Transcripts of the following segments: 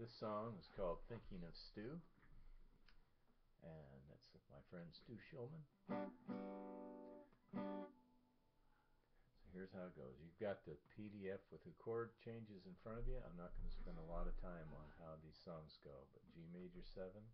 This song is called Thinking of Stu, and that's my friend Stu Shulman. So here's how it goes. You've got the PDF with the chord changes in front of you. I'm not going to spend a lot of time on how these songs go, but G major 7,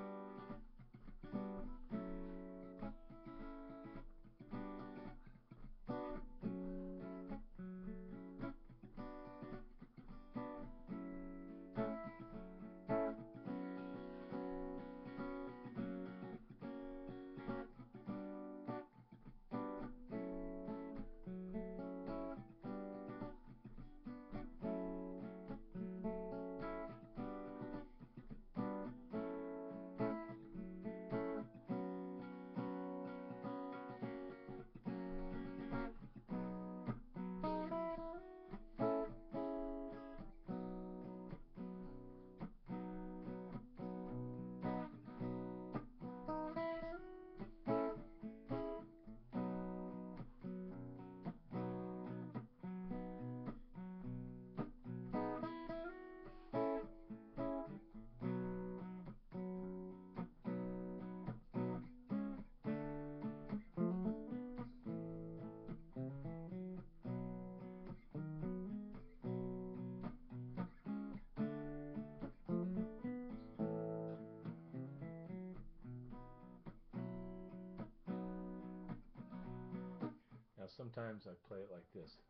Now sometimes I play it like this.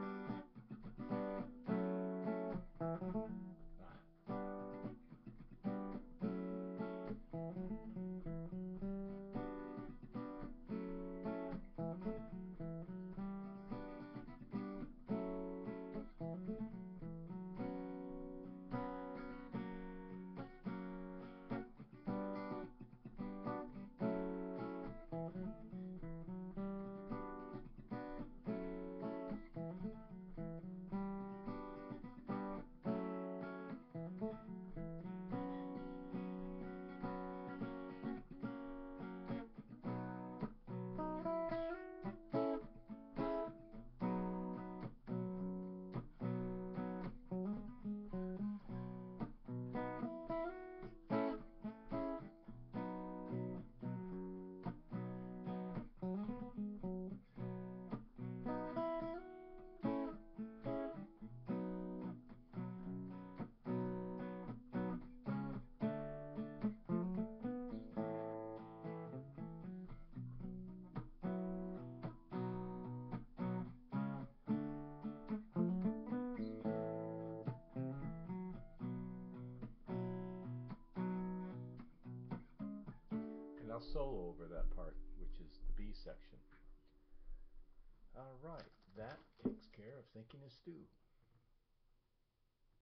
And I'll solo over that part, which is the B section. Alright, that takes care of Thinking of Stu.